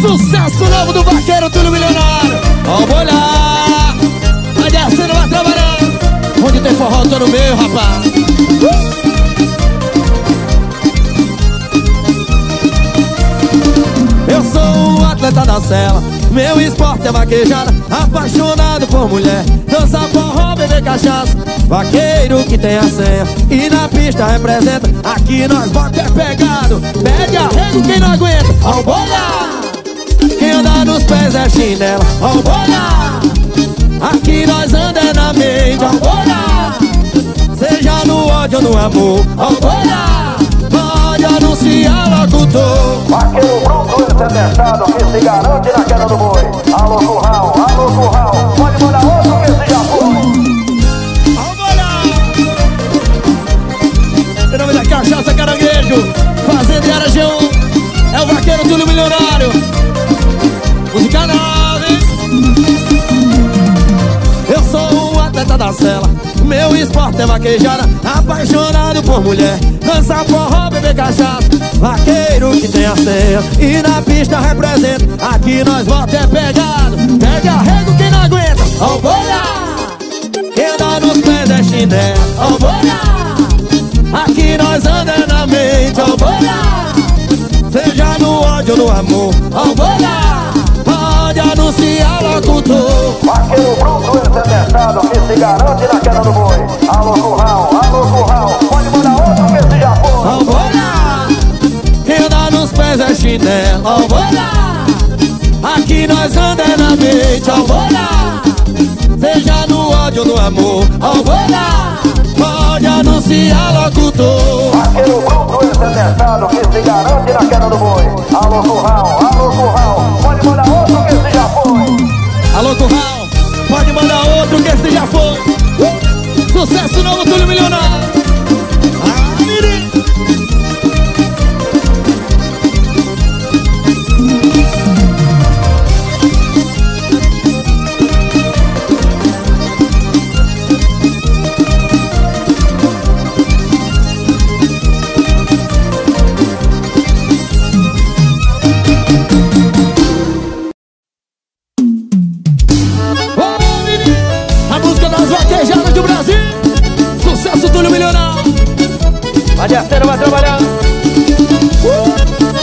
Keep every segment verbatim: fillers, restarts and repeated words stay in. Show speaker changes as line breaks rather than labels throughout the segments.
Sucesso novo do vaqueiro Túlio Milionário. Ó o boi lá, vai descendo, vai trabalhando. Onde tem forró, tô no meio, rapaz. uh! Eu sou o atleta da cela, meu esporte é vaquejada. Apaixonado por mulher, dança forró, beber cachaça. Vaqueiro que tem a senha e na pista representa. Aqui nós bota é pegado, pede arrego quem não aguenta. Ó o boi lá, quem anda nos pés é chinela. Ó o boi lá, aqui nós anda é na mente. Ó o boi lá, seja no ódio ou no amor. Ó o boi lá, pode anunciar locutor.
Vaqueiro pronto e detestado que se garante na queda do boi. Alô curral, alô curral, pode mandar outro que se já foi.
Ó o boi lá, em nome da Cachaça Caranguejo, Fazenda Yara G um, é o vaqueiro Túlio Milionário. Música nove. Eu sou um atleta da cela, meu esporte é vaquejada. Apaixonado por mulher, dança forró, beber cachaça. Vaqueiro que tem a senha e na pista representa. Aqui nós bota é pegado, pega arrego quem não aguenta. Ó o boi lá, quem anda nos pés é chinelo. Ó o boi lá, aqui nós anda é na mente. Ó o boi lá, seja no ódio ou no amor. Ó o boi lá, pode anunciar locutor.
Vaqueiro pronto e detestado que se garante na queda do boi. Alô curral, alô curral, pode mandar outro que se já foi.
Ó o boi lá, quem anda nos pés é chinelo. Ó o boi lá, aqui nós anda é na mente. Ó o boi lá, seja no ódio ou no amor. Ó o boi lá, pode anunciar locutor.
Vaqueiro pronto e detestado que se garante na queda do boi. Alô curral, alô curral, pode mandar outro que se já foi.
Alô curral, pode mandar outro que esse já foi. uh! Sucesso novo Túlio Milionário. Ah, menino. Do Brasil, sucesso Túlio Milionário.
Vai descendo, vai trabalhando.
uh!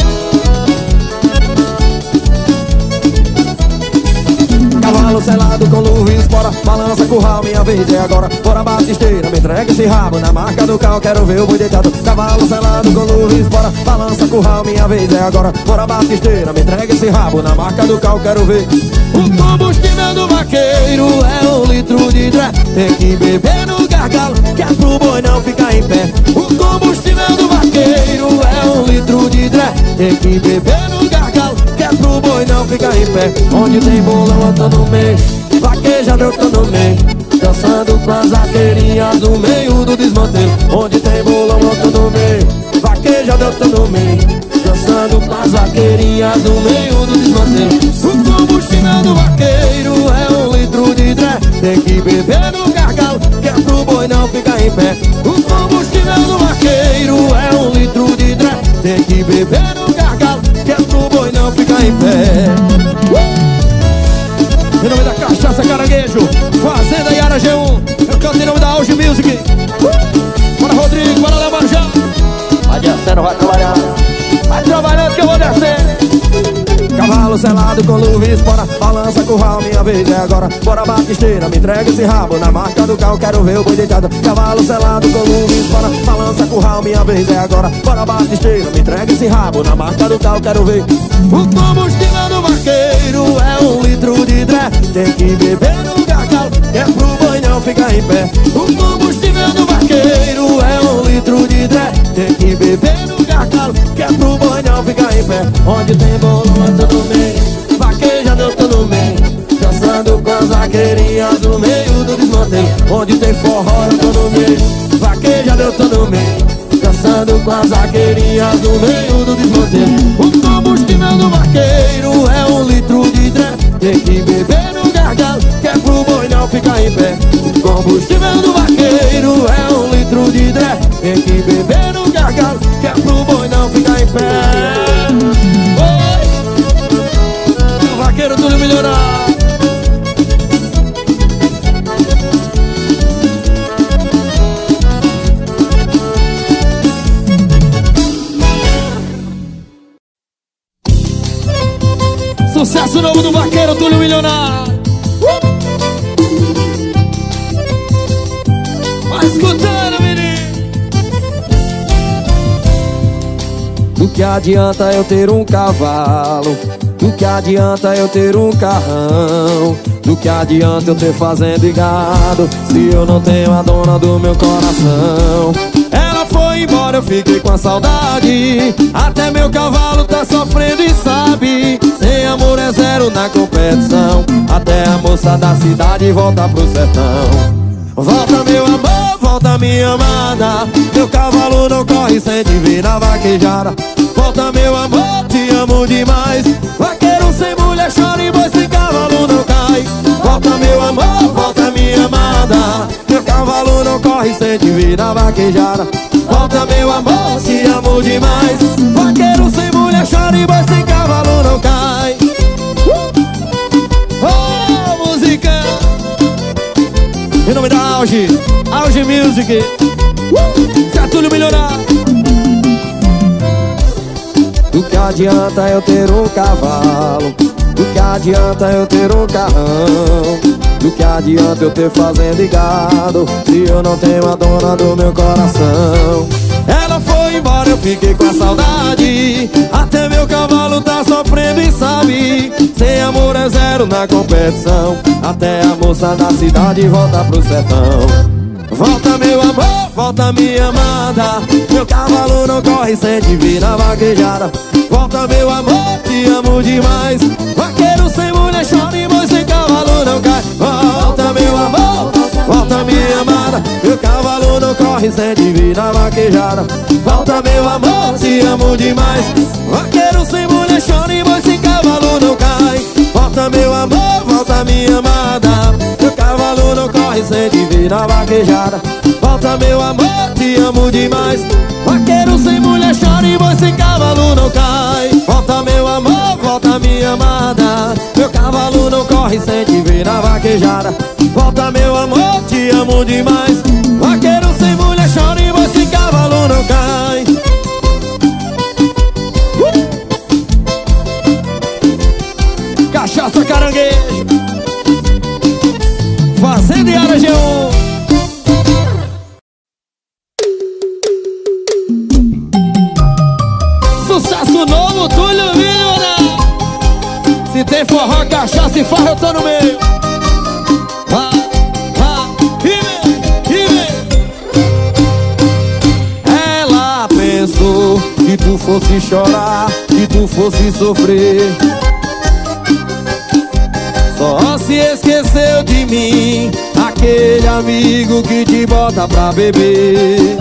Cavalo selado com luva e espora, balança curral, minha vez é agora. Bora batisteira, me entrega esse rabo na marca do cal, quero ver o boi deitado. Cavalo selado com luva e espora, balança curral, minha vez é agora. Bora batisteira, me entrega esse rabo na marca do cal, quero ver. O combustível do vaqueiro é um litro de dré, tem que beber no gargalo, que é pro boi não ficar em pé. O combustível do vaqueiro é um litro de dré, tem que beber no gargalo, que é pro boi não ficar em pé. Onde tem bolão eu tô no meio, vaquejador eu tô no meio, dançando com as vaqueirinhas no meio do desmanteiro. Onde tem bolão eu tô no meio, vaquejador eu tô no meio, dançando com as vaqueirinhas no meio do desmanteiro. O combustível do vaqueiro é um litro de dré, tem que beber no gargalo, que é pro boi não ficar em pé. O combustível do vaqueiro é um litro de dré, tem que beber no gargalo, que é pro boi não ficar em pé. uh! Em nome da Cachaça Caranguejo, Fazenda Yara G um, eu canto em nome da Auge Music. uh! Bora Rodrigo, bora Léo Marjão.
Vai descendo, vai trabalhando.
Vai trabalhando que eu vou descer. Cavalo selado com luva e espora, balança curral, minha vez é agora. Bora batisteira, me entrega esse rabo na marca do cal, quero ver o boi deitado. Cavalo selado com luva e espora, balança curral, minha vez é agora. Bora batisteira, me entrega esse rabo na marca do cal, quero ver. O combustível do vaqueiro é um litro de dré, tem que beber no gargalo, que é pro boi não ficar em pé. O combustível do vaqueiro é um litro de dré, tem que beber no gargalo, que é pro boi não ficar em pé. Onde tem bolão eu tô no meio, vaquejador eu tô no meio, dançando com as vaqueirinhas no meio do desmanteiro. Onde tem forró eu tô no meio, vaquejador eu tô no meio, dançando com as vaqueirinhas no meio do desmanteiro. O combustível do vaqueiro é um litro de dré, tem que beber no gargalo, que é pro boi não ficar em pé. O combustível do vaqueiro é um litro de dré, tem que beber no gargalo, que é pro boi não ficar em pé. Oi. Sucesso novo do vaqueiro Túlio Milionário. uh! Vai escutando, menino. Do que adianta eu ter um cavalo? Do que adianta eu ter um carrão? Do que adianta eu ter fazenda e gado se eu não tenho a dona do meu coração? Ela foi embora, eu fiquei com a saudade. Até meu cavalo tá sofrendo e sabe. Sem amor é zero na competição. Até a moça da cidade volta pro sertão. Volta meu amor, volta minha amada. Meu cavalo não corre sem te vir na vaquejada. Volta meu amor, te amo demais. Vaqueiro sem mulher chora e boi sem cavalo não cai. Volta meu amor, volta minha amada. Meu cavalo não corre sem te vir na vaquejada. Volta meu amor, te amo demais. Vaqueiro sem mulher chora e boi sem cavalo não cai. Oh, música! Em nome da Auge, Auge Music. Zé Túlio Milionário. Do que adianta eu ter um cavalo? Do que adianta eu ter um carrão? Do que adianta eu ter fazenda e gado se eu não tenho a dona do meu coração? Ela foi embora, eu fiquei com a saudade. Até meu cavalo tá sofrendo e sabe. Sem amor é zero na competição. Até a moça da cidade volta pro sertão. Volta meu amor, volta minha amada. Meu cavalo não corre sem te vir na vaquejada. Volta meu amor, te amo demais. Vaqueiro sem mulher chora e boi sem cavalo não cai. Volta meu amor, volta minha amada. Meu cavalo não corre sem te vir na vaquejada. Volta meu amor, te amo demais. Vaqueiro sem mulher chora e boi sem cavalo não cai. Volta meu amor, volta minha amada. Meu cavalo não corre sem te vir na vaquejada. Volta meu amor, te amo demais. Vaqueiro sem mulher chora e boi sem cavalo não cai. Volta meu amor, volta minha amada. Meu cavalo não corre sem te ver na vaquejada. Volta meu amor, te amo demais. Vaqueiro sem mulher chora e boi sem cavalo não cai. uh! Cachaça Caranguejo, Fazenda e Área G um. Sucesso novo, Túlio Milionário. Se tem forró, cachaça e farra, eu tô no meio. Ah, ah, e vem, e vem. Ela pensou que tu fosse chorar, que tu fosse sofrer. Só se esqueceu de mim, aquele amigo que te bota pra beber.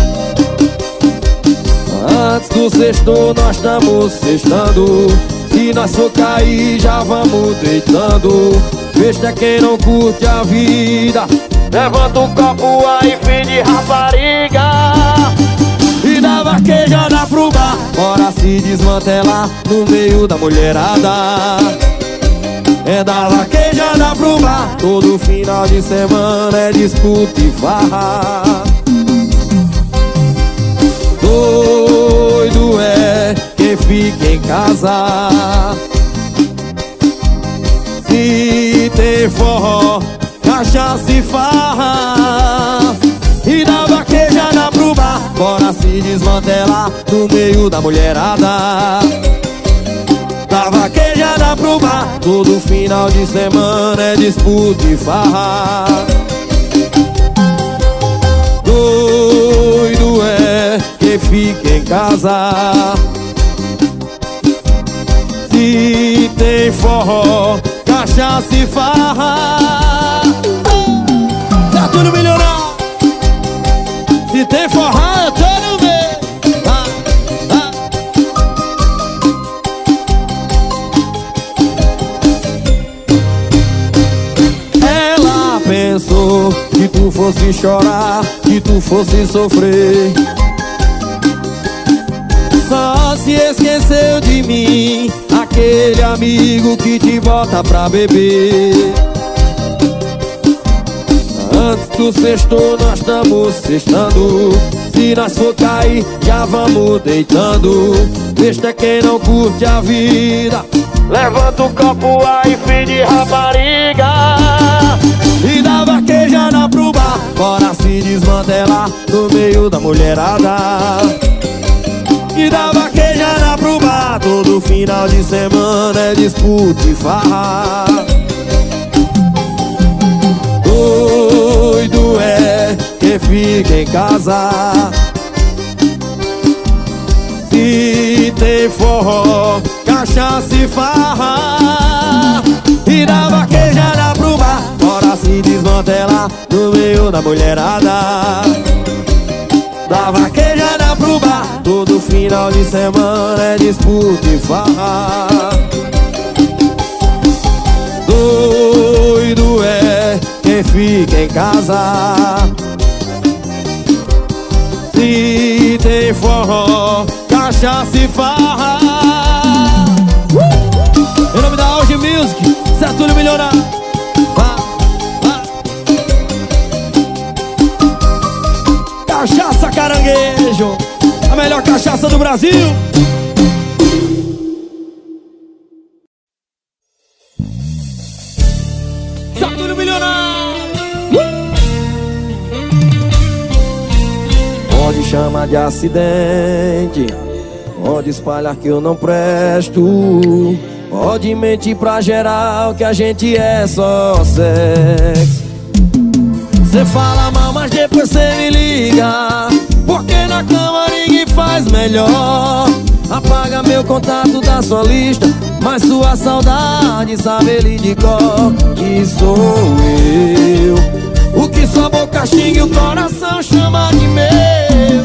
Antes do sexto nós estamos sextando. Se nós for cair já vamos deitando. Besta quem não curte a vida. Levanta um copo aí, fim de rapariga. E dá vaquejada pro bar. Bora se desmantelar no meio da mulherada. É da vaquejada pro bar. Todo final de semana é disputa e farra. Doido é quem fica em casa. Se tem forró, cachaça e farra. E dá vaquejada pro bar. Bora se desmantelar no meio da mulherada. Dá vaquejada pro bar. Todo final de semana é disputa e farra. Doido é quem fica em casa. Se tem forró, cachaça e farra. Tá tudo melhorado. Se tem forró, eu tô no meio. Ah, ah. Ela pensou que tu fosse chorar, que tu fosse sofrer. Só se esqueceu de mim, aquele amigo que te bota pra beber. Antes do sexto nós estamos sextando. Se nós for cair já vamos deitando. Besta quem não curte a vida.
levanta o copo aí, filho de rapariga.
E dá vaquejada pro bar, bora se desmantelar no meio da mulherada. E dá vaquejada pro bar, todo final de semana é disputa e farra. Doido é quem fica em casa, se tem forró, cachaça e farra. E dá vaquejada pro bar, bora se desmantelar no meio da mulherada. Dá vaquejada pro bar, todo final de semana é disputa e farra. Doido é quem fica em casa, se tem forró, cachaça e farra. uh! Em nome da Auge Music, Setúlio Milionário. Vá, vá. Cachaça Caranguejo, a melhor cachaça do Brasil. Setúlio Milionário. uh! Pode chamar de acidente, pode espalhar que eu não presto, pode mentir pra geral que a gente é só sexo. Cê fala mal, mas depois cê me liga, porque na cama ninguém faz melhor. Apaga meu contato da sua lista, mas sua saudade sabe ele de cor. Que sou eu, o que sua boca xinga e o coração chama de meu.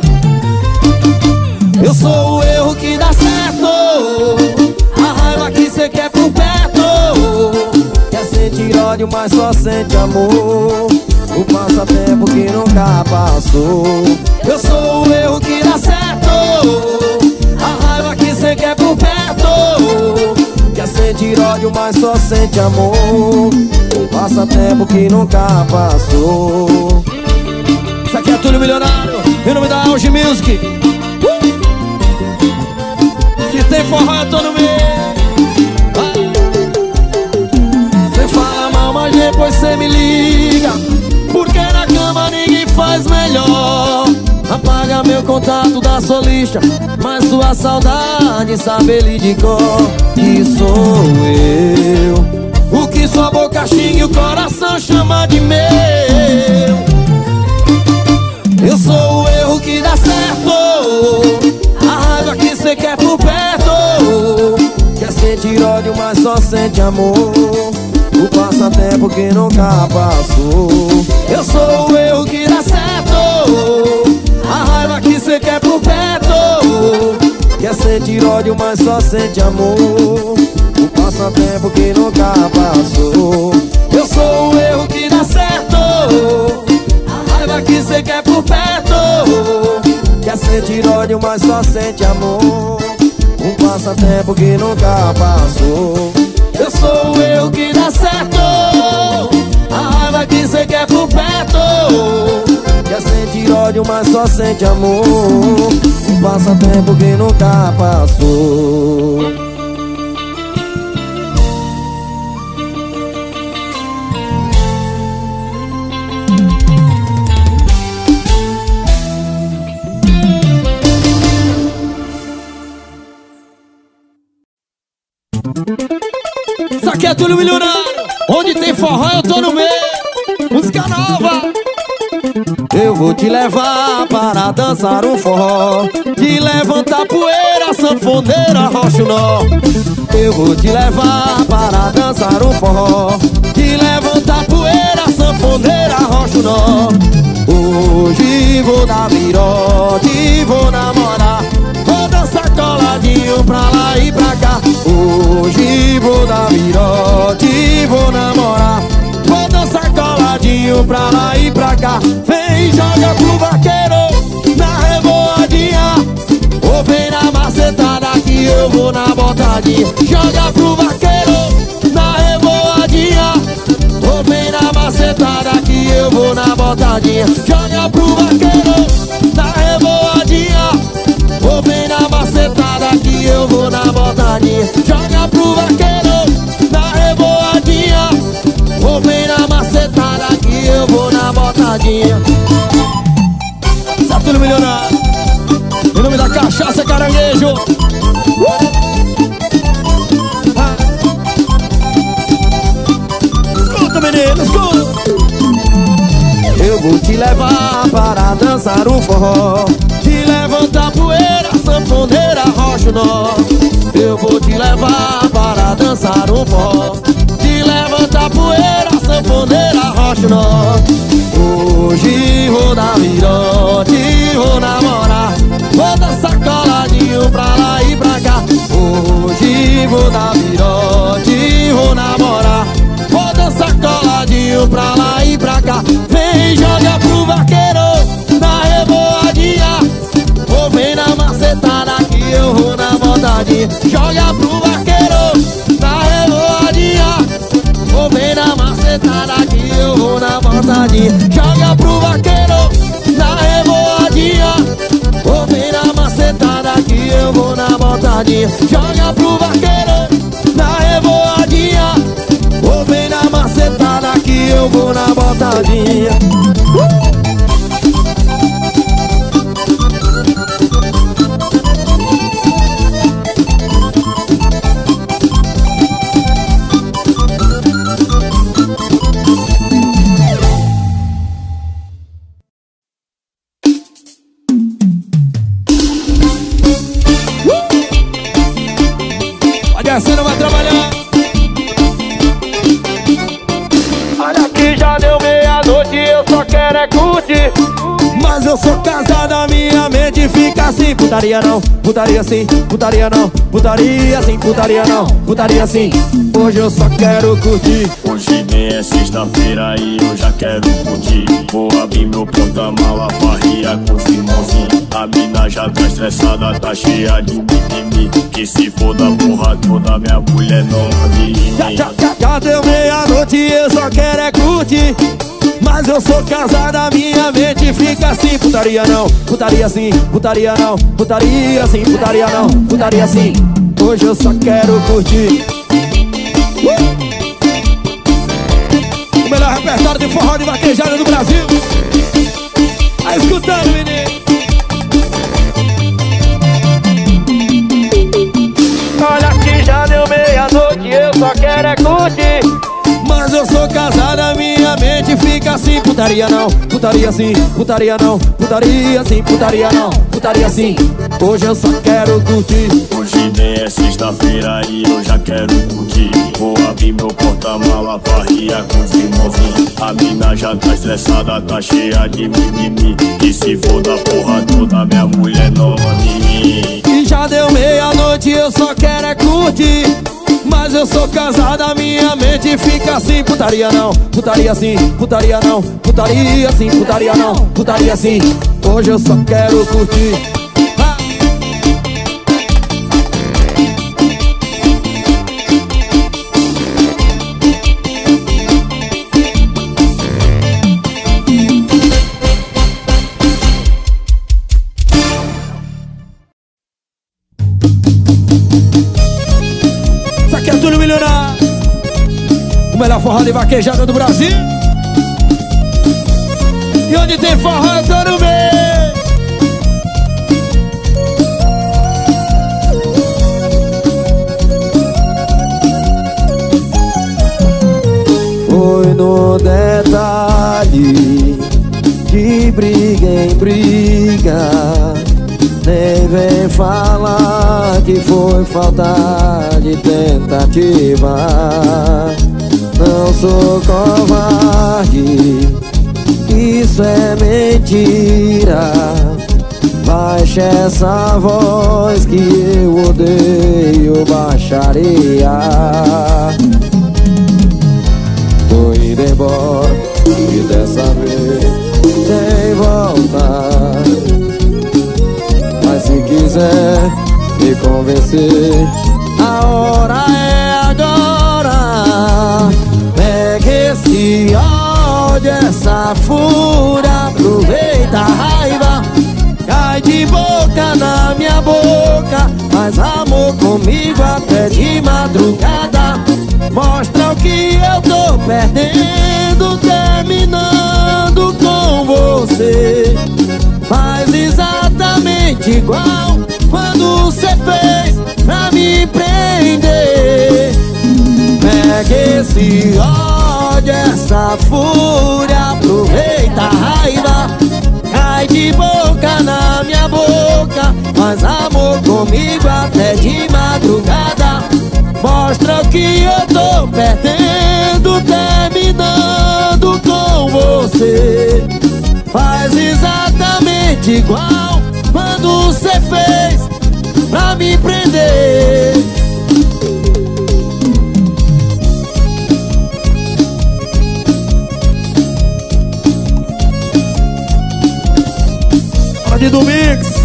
Eu sou o erro que dá certo, a raiva que cê quer por perto. Quer sentir ódio, mas só sente amor, o passatempo que nunca passou. Eu sou o erro que dá certo, a raiva que cê quer por perto. Quer sentir ódio, mas só sente amor, o passatempo que nunca passou. Isso aqui é Túlio Milionário, em nome da Auge Music. Se tem forró eu tô no meio. Cê fala mal, mas depois cê me liga, porque na cama ninguém faz melhor. Apaga meu contato da sua lista, mas sua saudade sabe ele de cor. Que sou eu, o que sua boca xinga e o coração chama de meu. Eu sou o erro que dá certo, a raiva que cê quer por perto. Quer sentir ódio, mas só sente amor, o passatempo que nunca passou. Eu sou o erro que dá certo, a raiva que cê quer por perto. Quer sentir ódio, mas só sente amor, o passatempo que nunca passou. Eu sou o erro que dá certo, a raiva que cê quer por perto. Quer sentir ódio, mas só sente amor, um passatempo que nunca passou. Eu sou o erro que dá certo, a raiva que cê quer por perto. Quer sentir ódio, mas só sente amor, um passatempo que nunca passou.
Isso aqui é Túlio Milionário, onde tem forró eu tô no meio. Música nova.
Eu vou te levar para dançar um forró, te levantar poeira, sanfoneira, rocha o nó. Eu vou te levar para dançar um forró, te levantar poeira, sanfoneira, rocha o nó. Hoje vou dar virote, vou namorar, vou dançar coladinho pra lá e pra cá. Hoje vou dar virote, vou namorar, vou dançar coladinho pra lá e pra cá. Vem, joga pro vaqueiro na revoadinha, ou vem na macetada que eu vou na botadinha. Joga pro vaqueiro na revoadinha, ou vem na macetada que eu vou na botadinha. Joga pro vaqueiro na revoadinha, ou vem na macetada que eu vou na botadinha. Joga
pro vaqueiro na revoadinha. Ou vem na macetada que eu vou na botadinha. Saturnino Milionário, em nome da cachaça caranguejo. uh! ah. Escuta, menino, escuta. Eu vou te levar para dançar um forró, te levantar poeira, sanfoneira, rocha o nó. Eu vou te levar para dançar um forró, te levantar poeira, sanfoneira, rocha o nó. Hoje vou dar virote, vou namorar, vou dançar coladinho pra lá e pra cá. Hoje vou dar virote, vou namorar, vou dançar coladinho pra lá e pra cá. Vem, joga pro vaqueiro na revoadinha, ou vem na macetada que eu vou na botadinha. Joga pro vaqueiro na revoadinha, ou vem na macetada que eu vou na botadinha. Joga pro vaqueiro na revoadinha, ou vem na macetada que eu vou na botadinha. Joga pro vaqueiro na revoadinha, ou vem na macetada que eu vou na botadinha. uh! Você não vai trabalhar.
Olha que já deu meia-noite e eu só quero é curtir.
Mas eu sou casada, minha mente fica assim. Putaria não, putaria sim, putaria não, putaria sim, putaria não, putaria sim. Hoje eu só quero curtir.
Hoje nem é sexta-feira e eu já quero curtir. Vou abrir meu porta-mala, farria com os irmãozinhos. A mina já tá estressada, tá cheia de mimimi. Que se for da porra toda, minha mulher não vive.
Já, já, já, já deu meia-noite e eu só quero é curtir. Mas eu sou casada, minha mente fica assim. Putaria não, putaria sim, putaria não, putaria sim, putaria não, putaria sim. Hoje eu só quero curtir. uh! O melhor repertório de forró de vaquejada do Brasil. Aí escutando, menino.
Olha que já deu meia-noite e eu só quero é curtir.
Mas eu sou casada, minha mente fica assim. Putaria não, putaria sim, putaria não, putaria sim, putaria não, putaria sim. Hoje eu só quero curtir.
Hoje nem é sexta-feira e eu já quero curtir. Vou abrir meu porta-mala, farria com os irmãozinhos. A mina já tá estressada, tá cheia de mimimi. Que se for da porra toda, minha mulher não vive.
E já deu meia-noite e eu só quero é curtir. Mas eu sou casada, minha mente fica assim. Putaria não, putaria sim, putaria não, putaria sim, putaria não, putaria sim. Hoje eu só quero curtir. ah. Isso aqui é Túlio Milionário, o melhor forró de vaquejada do Brasil. E onde tem forró eu tô no meio. Foi no detalhe, de briga em briga. Nem vem falar que foi falta de tentativa. Não sou covarde, isso é mentira. Baixa essa voz que eu odeio baixaria. Tô indo embora e dessa vez sem volta. Mas se quiser me convencer, a hora é agora. Pega esse ódio, essa fúria, aproveita a raiva. Cai de boca na minha boca, faz amor comigo até de madrugada. perdendo, terminando com você. Faz exatamente igual quando cê fez pra me prender. Pega esse ódio, essa fúria, aproveita a raiva, cai de boca na minha boca, faz amor comigo até de madrugada. Mostra o que eu tô perdendo, terminando com você. Faz exatamente igual quando cê fez pra me prender. Hora de Domingos.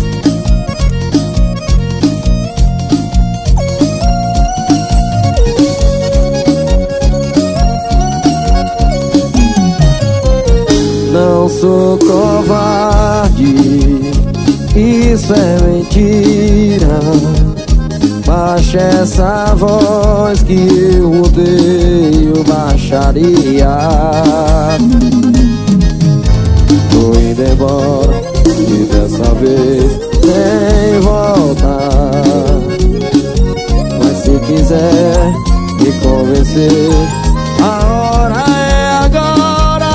Não sou covarde, isso é mentira. Baixa essa voz que eu odeio baixaria. Tô indo embora e dessa vez sem volta. Mas se quiser me convencer, a hora é agora.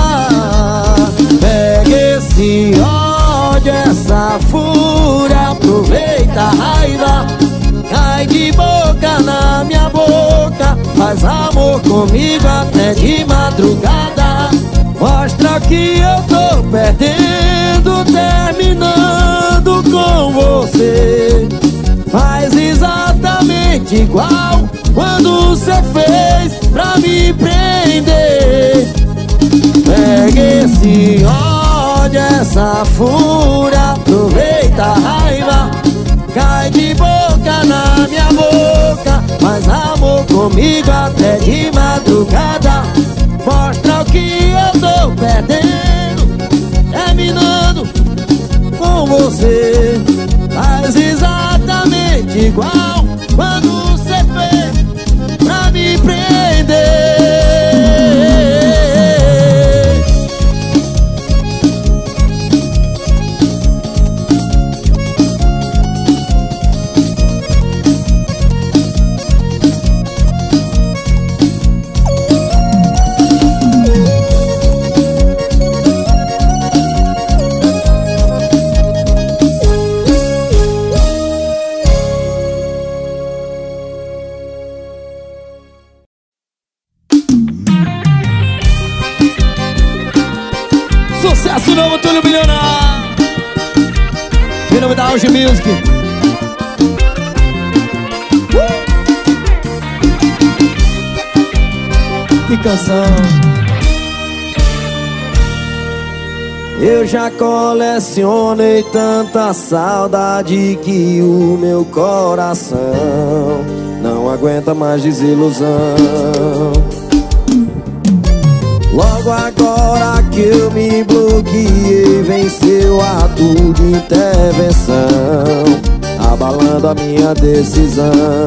Pega esse ódio, essa fúria, aproveita a raiva, cai de boca na minha boca, faz amor comigo até de madrugada. Mostra que eu tô perdendo, terminando com você. Faz exatamente igual quando cê fez pra me prender. Pega esse ódio, essa fúria, aproveita a raiva, cai de boca na minha boca, faz amor comigo até de madrugada. Mostra o que eu tô perdendo, terminando com você. Faz exatamente igual quando cê fez pra me prender. Sucesso novo, Túlio Milionário. Em nome da Auge Music. uh! Que canção. Eu já colecionei tanta saudade que o meu coração não aguenta mais desilusão. Logo agora que eu me bloqueei, venceu ato de intervenção, abalando a minha decisão.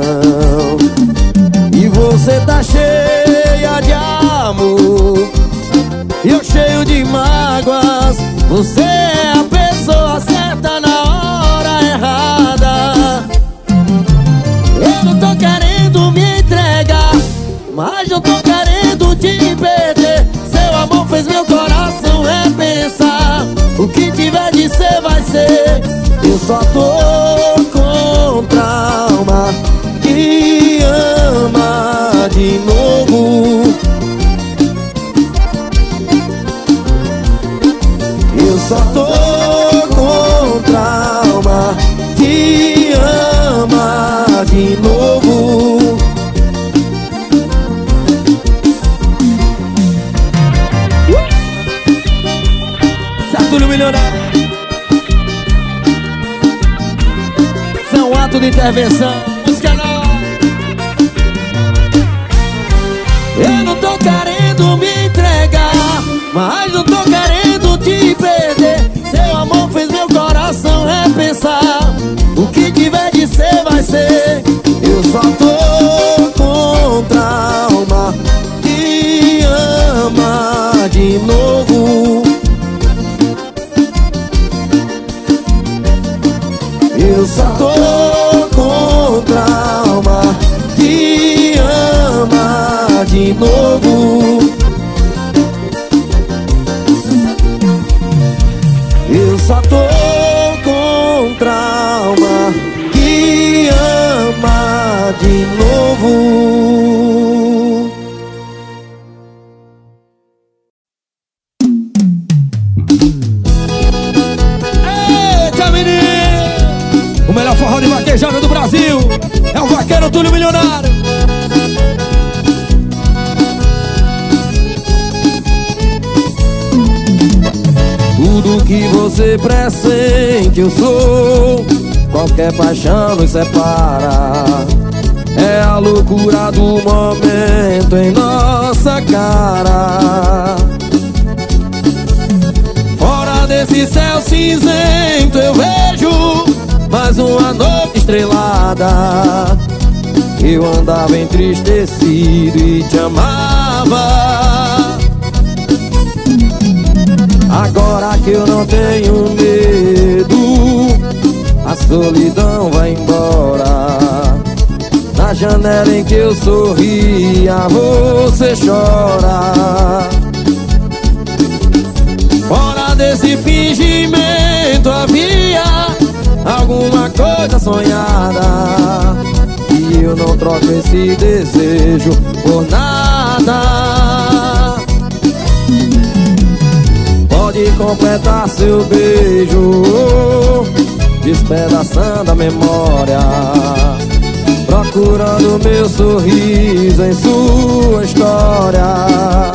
E você tá cheia de amor, e eu cheio de mágoas. Você é a pessoa certa na hora errada. Eu não tô querendo me entregar, mas eu tô querendo te perder. Seu amor fez meu coração repensar. O que tiver de ser vai ser. Eu só tô com trauma que ama de novo. Eu só tô com trauma que ama de novo. Túlio Milionário. São ato de intervenção. Música nova. Eu não tô querendo me entregar, mas não tô querendo te perder. Seu amor fez meu coração repensar. O que tiver de ser vai ser. Eu só tô com trauma que ama
de novo.
Eita, menino! O melhor forró de vaquejada do Brasil é o Vaqueiro Túlio Milionário.
Tudo que você pressente eu sou, qualquer paixão nos separa. É a loucura do momento em nossa cara. Fora desse céu cinzento eu vejo mais uma noite estrelada. Eu andava entristecido e te amava. Agora que eu não tenho medo, a solidão vai embora. Na janela em que eu sorria, você chora. Fora desse fingimento havia alguma coisa sonhada, e eu não troco esse desejo por nada. Pode completar seu beijo, despedaçando a memória, procurando meu sorriso em sua história.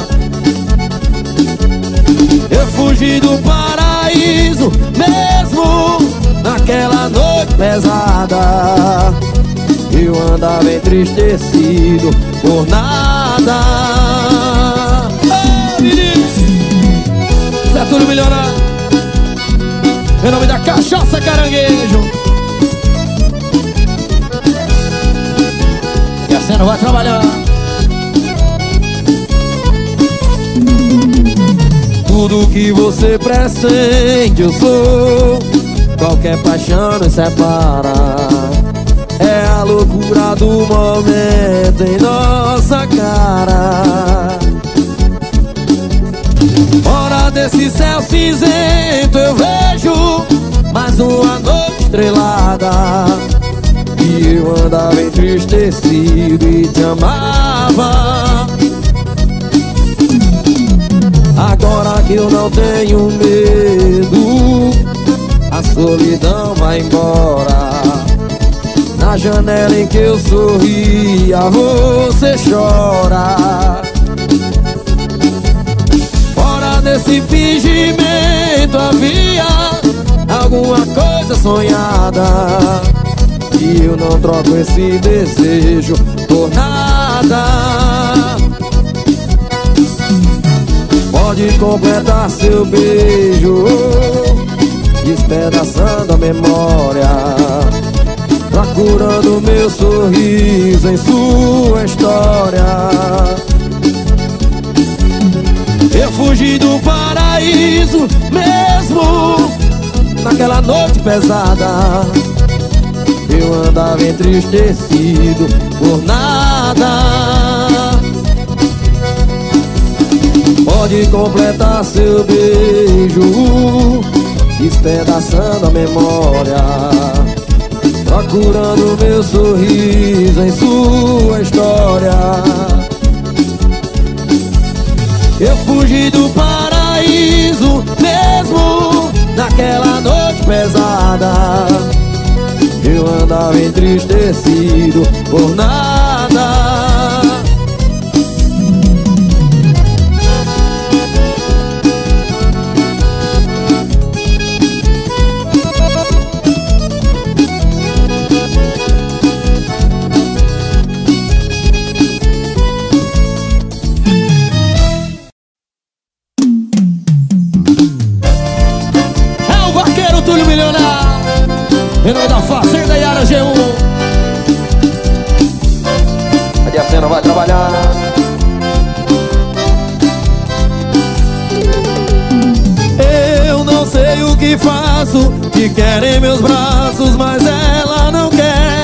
Eu fugi do paraíso mesmo naquela noite pesada. Eu andava entristecido por nada.
Ô, meninos! Zé Túlio Milionário, em nome da Cachaça Caranguejo. E a cena vai trabalhar.
Tudo que você pressente eu sou, qualquer paixão nos separa. É a loucura do momento em nossa cara. Fora desse céu cinzento eu vejo mais uma noite estrelada, e eu andava entristecido e te amava. Agora que eu não tenho medo, a solidão vai embora. Na janela em que eu sorria, você chora. Fora desse fingimento havia alguma coisa sonhada, e eu não troco esse desejo por nada. Pode completar seu beijo, despedaçando a memória, procurando meu sorriso em sua história. Eu fugi do paraíso mesmo naquela noite pesada. Eu andava entristecido por nada. Pode completar seu beijo, despedaçando a memória, procurando meu sorriso em sua história. Eu fugi do paraíso mesmo naquela noite pesada. Eu andava entristecido por nada.
Túlio Milionário, em nome da Fazenda Yara G um.
Aqui a cena vai trabalhar.
Eu não sei o que faço, que querem meus braços, mas ela não quer.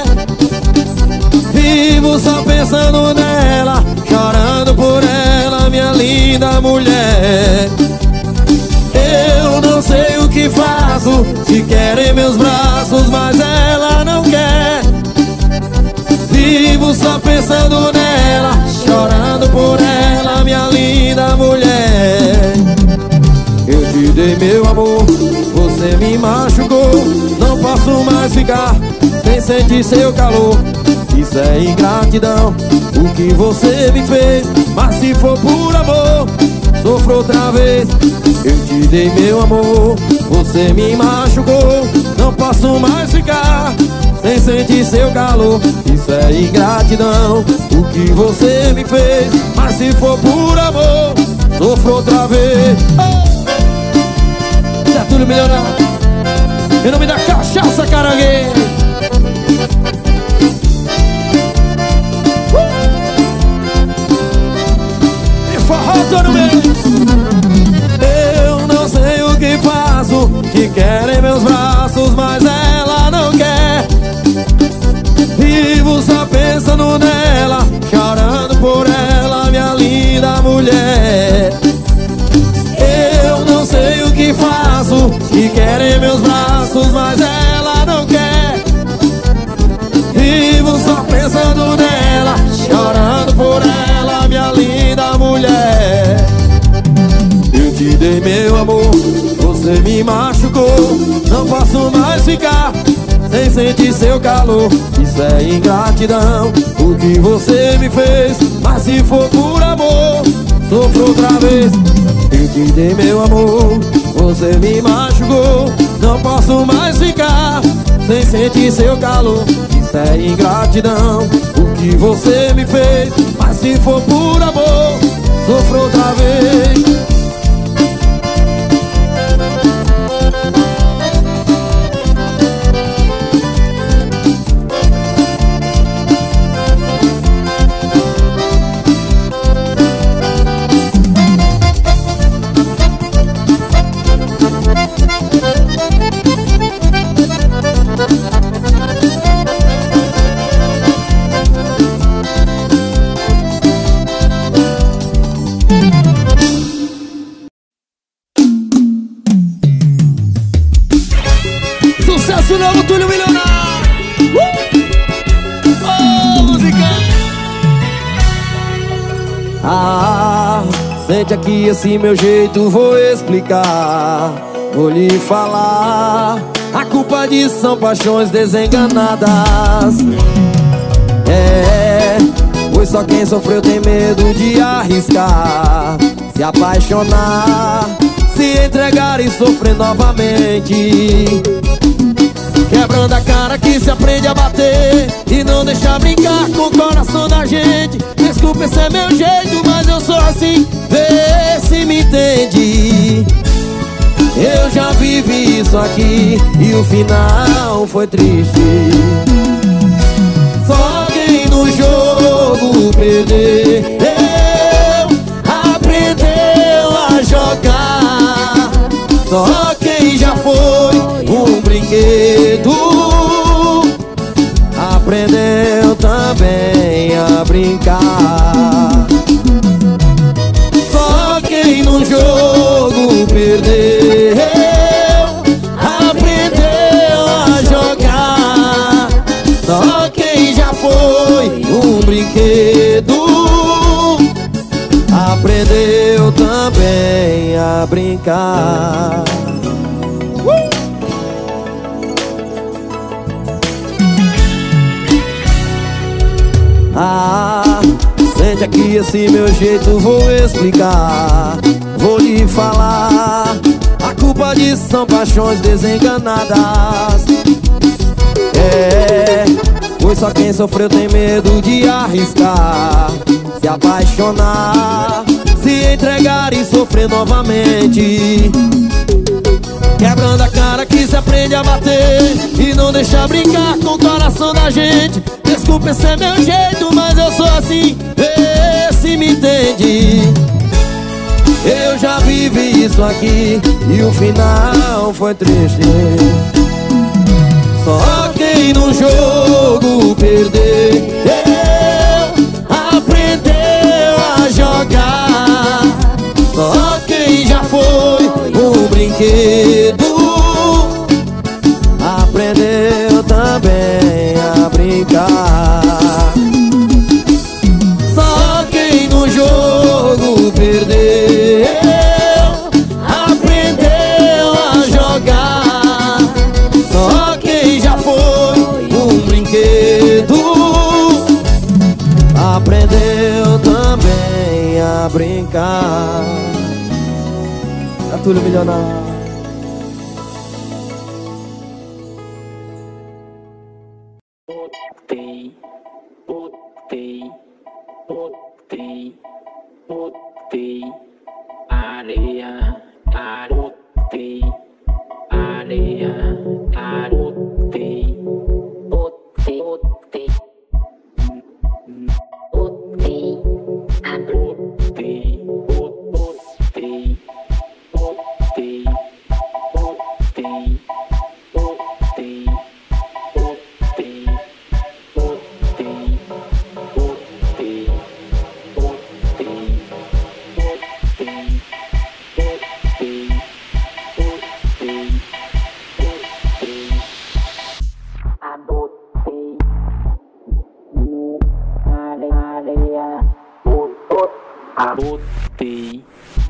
Vivo só pensando nela, chorando por ela, minha linda mulher. Eu não sei o que faço, se querem meus braços, mas ela não quer. Vivo só pensando nela, chorando por ela, minha linda mulher. Eu te dei meu amor, você me machucou. Não posso mais ficar sem sentir seu calor. Isso é ingratidão, o que você me fez. Mas se for por amor, sofro outra vez. Eu te dei meu amor, você me machucou. Não posso mais ficar sem sentir seu calor. Isso é ingratidão, o que você me fez. Mas se for por amor, sofro outra vez. Isso é tudo melhorado. Em nome da cachaça caranguejo. Todo mês. Eu não sei o que faço, que querem meus braços, mas ela não quer. Vivo só pensando nela, chorando por ela, minha linda mulher. Eu não sei o que faço, que querem meus braços, mas ela não quer. Vivo só pensando nela, chorando por ela, minha linda mulher. Eu te dei meu amor, você me machucou. Não posso mais ficar sem sentir seu calor. Isso é ingratidão, o que você me fez. Mas se for por amor, sofro outra vez. Eu te dei meu amor, você me machucou. Não posso mais ficar sem sentir seu calor. Isso é ingratidão, o que você me fez. Mas se for por amor, sofro outra vez. Sucesso novo, Túlio Milionário. uh! Oh, música. Ah, sente aqui esse meu jeito, vou explicar. Vou lhe falar. A culpa disso são paixões desenganadas. É, pois só quem sofreu tem medo de arriscar, se apaixonar, se entregar e sofrer novamente. Quebrando a cara que se aprende a bater e não deixa brincar com o coração da gente. Desculpa, esse é meu jeito, mas eu sou assim, vê se me entende. Eu já vivi isso aqui e o final foi triste. Só quem no jogo perdeu aprendeu a jogar. Só quem já foi um brinquedo aprendeu também a brincar. Só quem no jogo perdeu aprendeu a jogar. Só quem já foi um brinquedo aprendeu também a brincar. Ah, sente aqui esse meu jeito, vou explicar. Vou lhe falar. A culpa disso são paixões desenganadas. É, pois só quem sofreu tem medo de arriscar, se apaixonar, se entregar e sofrer novamente. Quebrando a cara que se aprende a bater e não deixa brincar com o coração da gente. Desculpa, esse é meu jeito, mas eu sou assim, vê se me entende. Eu já vivi isso aqui e o final foi triste. Só quem no jogo perdeu aprendeu a jogar. Só quem já foi um brinquedo aprendeu também a brincar. aprendeu também a brincar. Túlio Milionário.
Botei, botei, botei, botei areia, botei areia, botei, botei, botei, botei, botei, botei, botei, botei, botei. Botei